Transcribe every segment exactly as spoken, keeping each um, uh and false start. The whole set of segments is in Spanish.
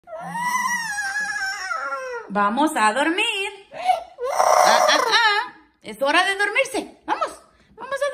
Vamos a dormir. Ah, ah, ah. Es hora de dormirse. Vamos, vamos a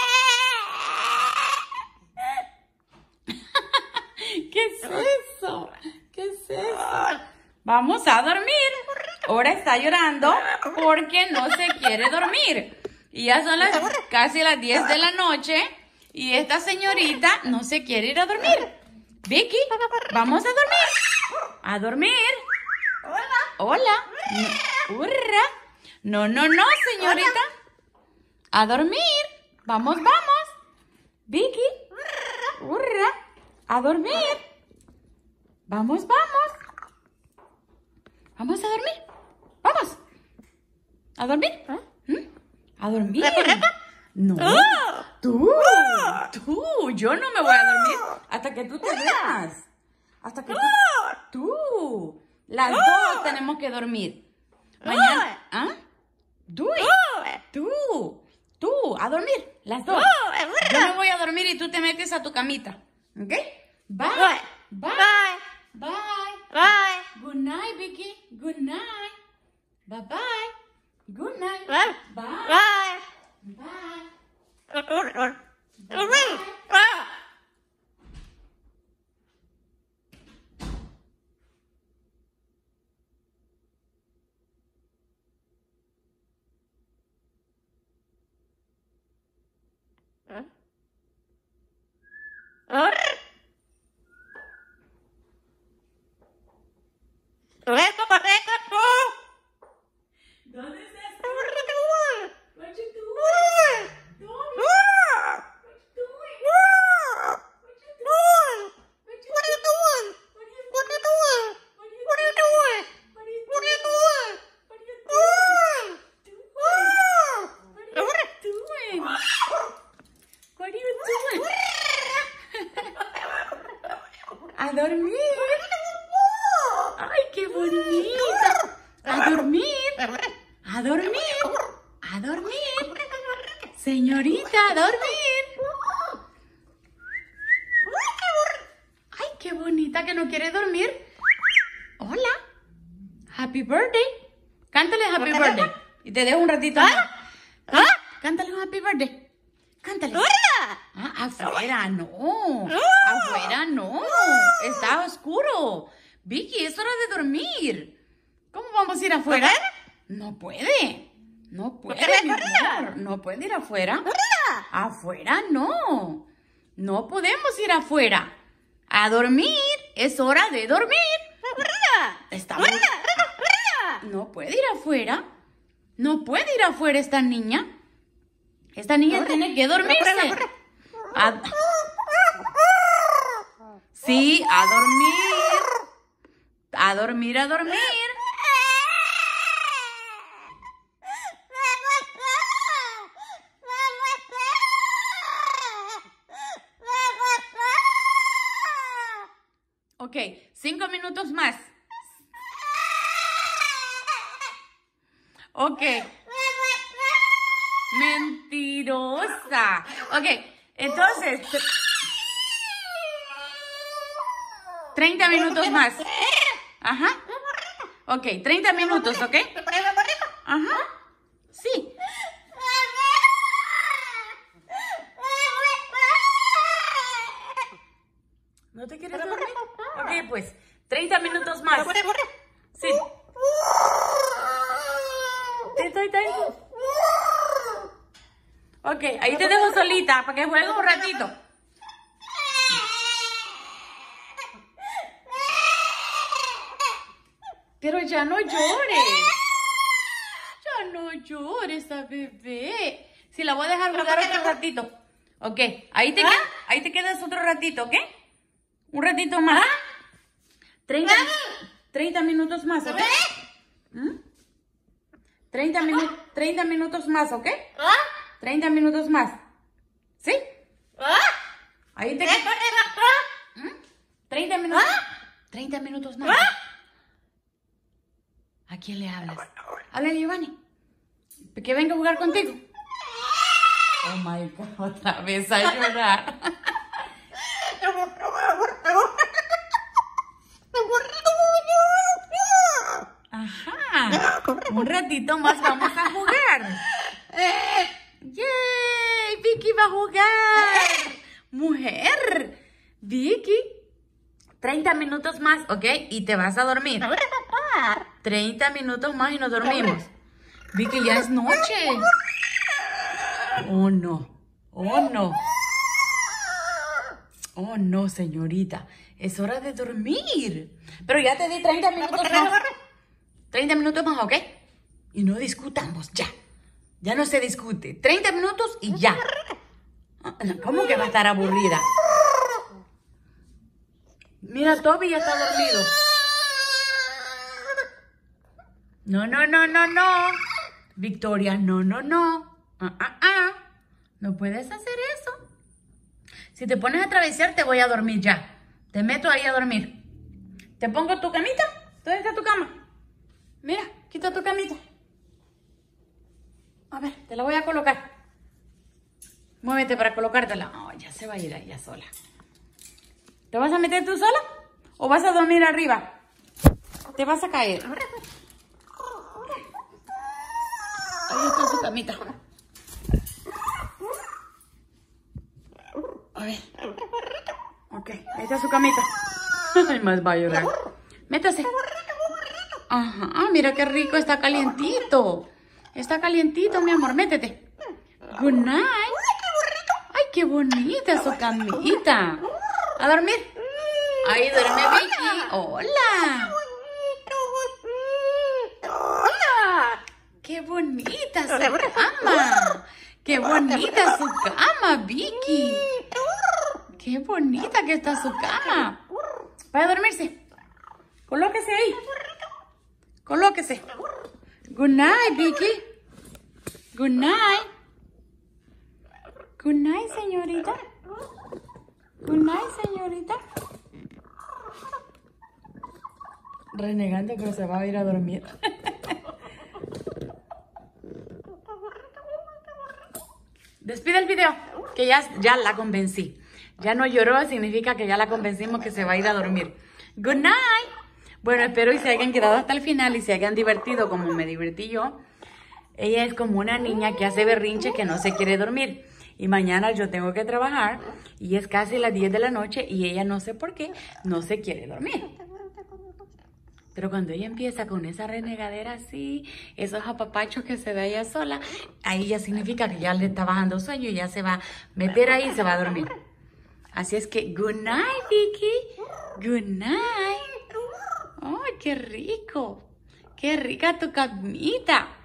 dormir. ¿Qué es eso? ¿Qué es eso? Vamos a dormir. Ahora está llorando porque no se quiere dormir. Y ya son las, casi las diez de la noche y esta señorita no se quiere ir a dormir. Vicky, vamos a dormir. A dormir. Hola. No, hurra. No, no, no, señorita. A dormir. Vamos, vamos. Vicky. Hurra. A dormir. Vamos, vamos. Vamos a dormir. Vamos. ¿A dormir? ¿Mm? ¿A dormir? No. Tú. Tú. Yo no me voy a dormir hasta que tú te duermas. Hasta que tú. Tú. Las dos tenemos que dormir. Mañana. ¿Ah? Tú. Tú. Tú. A dormir. Las dos. Yo me voy a dormir y tú te metes a tu camita. ¿Ok? Bye. Bye. Bye. Bye. Good night, Vicky. Good night. Bye bye. Good night. Bye. Bye. Bye. Bye. ¿Dónde estás? What you doing? What you doing? What you doing? What you doing? What you doing? What are you doing? What are you doing? What are you doing? What are you doing? What are you doing? A dormir. Ay, qué bonita. A dormir. A dormir. A dormir. Señorita, a dormir. Ay, qué bonita que no quiere dormir. Hola. Happy birthday. Cántale happy birthday. Y te dejo un ratito. ¿Ah? Cántale un happy birthday. Cántale. Ah, afuera no. Afuera no. Está oscuro. Vicky, es hora de dormir. ¿Cómo vamos a ir afuera? No puede. No puede, mi amor. No puede ir afuera. Afuera no. No podemos ir afuera. A dormir. Es hora de dormir. Estamos... No puede ir afuera. No puede ir afuera esta niña. Esta niña tiene que dormirse. A... Sí, a dormir. A dormir, a dormir. Ok, cinco minutos más. Ok. Mentirosa. Ok, entonces... treinta minutos más. Ajá. Ok, treinta minutos, ¿ok? Ajá. Sí. ¿No te quieres dormir? Ok, pues, treinta minutos más. Sí. Te estoy dando. Ok, ahí te dejo solita para que juegues un ratito. Pero ya no llores. Ya no llores a bebé. Si la voy a dejar jugar otro ratito. Ok, ahí te, quedas, ahí te quedas otro ratito, ¿ok? Un ratito más. treinta, treinta minutos más, ¿ok? ¿Mm? treinta, minu treinta minutos más, ¿ok? treinta minutos más. ¿Sí? Ahí te quedas. ¿Mm? treinta minutos. treinta minutos más. ¿A quién le hablas? Háblale, Giovanni. Que venga a jugar contigo. Oh my God, otra vez a llorar. Un ratito más vamos a jugar. ¡Yay! Vicky va a jugar. Mujer. Vicky. treinta minutos más, ¿ok? Y te vas a dormir. treinta minutos más y nos dormimos. Vicky, ya es noche. Oh, no. Oh, no. Oh, no, señorita. Es hora de dormir. Pero ya te di treinta minutos más. treinta minutos más, ¿ok? Y no discutamos, ya. Ya no se discute. treinta minutos y ya. ¿Cómo que va a estar aburrida? Mira, Toby ya está dormido. No, no, no, no, no. Victoria, no, no, no. Ah, ah, ah. No puedes hacer eso. Si te pones a atravesar, te voy a dormir ya. Te meto ahí a dormir. ¿Te pongo tu camita? ¿Dónde está tu cama? Mira, quita tu camita. A ver, te la voy a colocar. Muévete para colocártela. Oh, ya se va a ir ella sola. ¿Te vas a meter tú sola? ¿O vas a dormir arriba? Te vas a caer. Ahí está su camita. A ver. Ok, ahí está su camita. Ay, más va a llorar. Métase. Ajá, mira qué rico, está calientito. Está calientito, mi amor, métete. Good night. Ay, qué bonita su camita. A dormir. Ahí duerme Vicky. Hola. Hola. Qué bonita su cama. Qué bonita su cama, Vicky. Qué bonita que está su cama. Vaya a dormirse. Colóquese ahí. Colóquese. Good night, Vicky. Good night. Good night, señorita. Good night, señorita. Renegando, pero se va a ir a dormir. Despide el video, que ya, ya la convencí. Ya no lloró, significa que ya la convencimos que se va a ir a dormir. Good night. Bueno, espero y se hayan quedado hasta el final y se hayan divertido como me divertí yo. Ella es como una niña que hace berrinche que no se quiere dormir. Y mañana yo tengo que trabajar y es casi las diez de la noche y ella no sé por qué no se quiere dormir. Pero cuando ella empieza con esa renegadera así, esos apapachos que se da ella sola, ahí ya significa que ya le está bajando sueño y ya se va a meter ahí y se va a dormir. Así es que, good night, Vicky. Good night. ¡Ay, qué rico! ¡Qué rica tu camita!